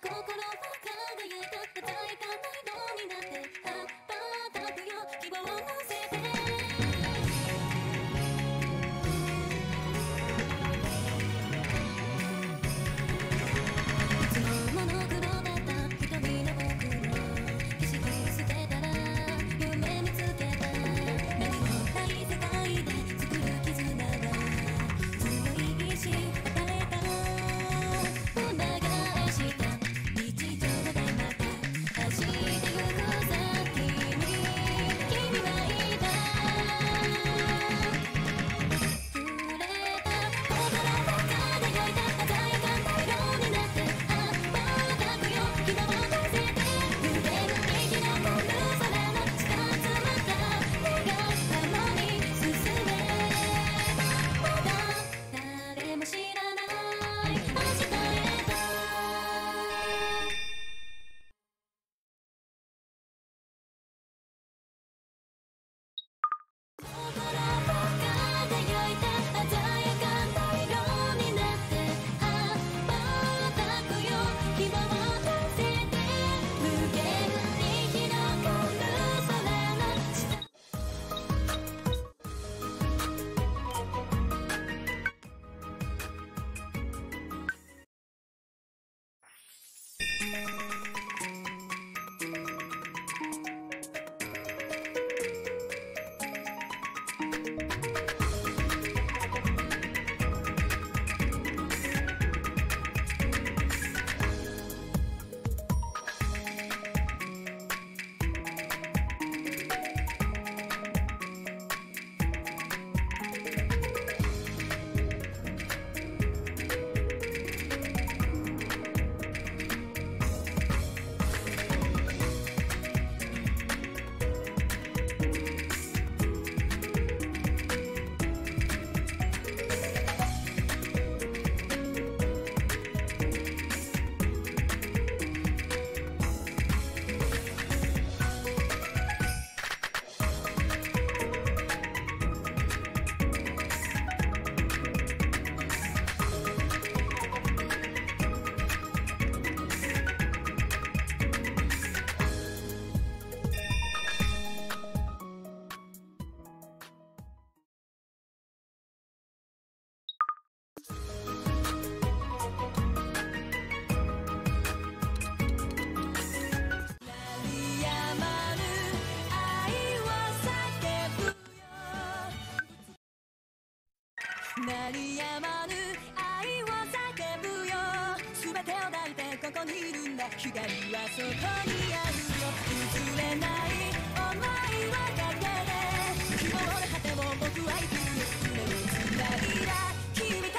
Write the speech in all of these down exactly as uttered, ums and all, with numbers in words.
鳴りやまぬ愛を叫ぶよ。全てを抱いてここにいるんだ。光はそこにあるよ。譲れない想いはかけて希望の果てを僕は行くよ。夢をつないだ君と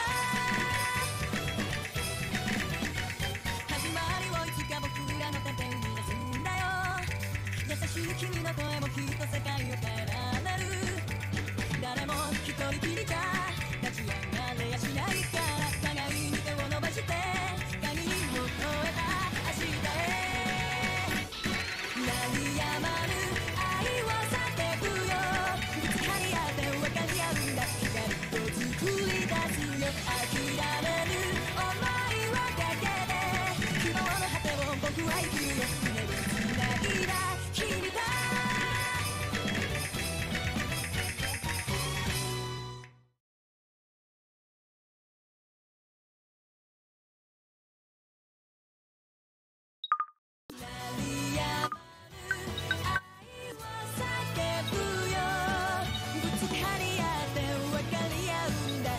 始まりをいつか僕らの手で生み出すんだよ。優しい君の声もきっと世界を変えられる。誰も一人きりじゃ立ち上がれやしないから、互いに手を伸ばして限りを超えた明日へ。鳴りやまぬ愛を叫ぶよ。ぶつかり合って分かり合うんだ。光を作り出すよ。諦める想いはかけて希望の果てを僕は行くよ。夢をつないだ君と叫ぶよ。ぶつかり合って分かり合うんだ。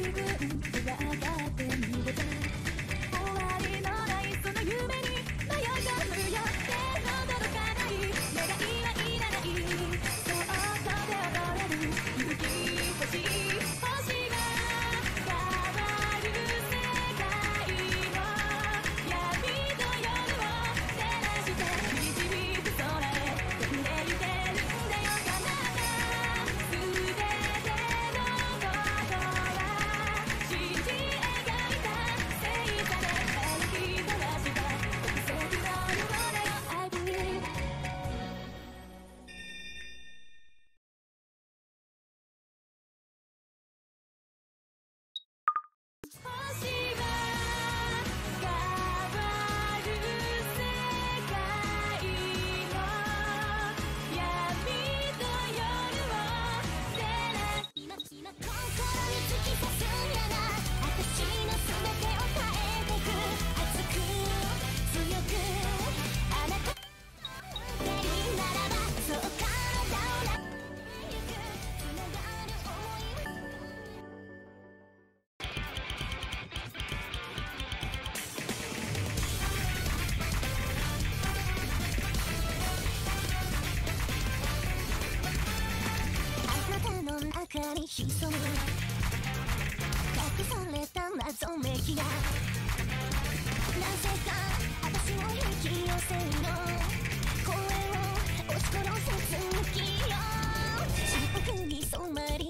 潜む隠された謎めきがなぜか私を引き寄せるの声を押し殺す続きよ深刻に染まり